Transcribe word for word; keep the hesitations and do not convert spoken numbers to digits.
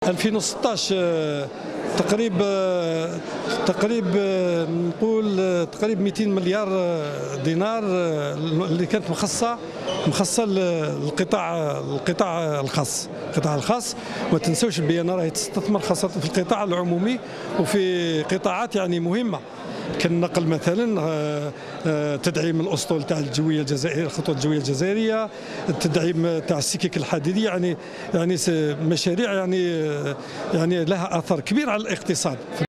ألفين وستطاش تقريب تقريب نقول تقريب مئتين مليار دينار اللي كانت مخصصه مخصصه للقطاع القطاع الخاص القطاع الخاص. ما تنسوش البيانه راهي تستثمر خاصه في القطاع العمومي وفي قطاعات يعني مهمه كالنقل مثلا، تدعيم الاسطول تاع الجويه الجزائريه، الخطوط الجويه الجزائريه، التدعيم تاع السكك الحديديه، يعني يعني مشاريع يعني يعني لها اثر كبير على الاقتصاد.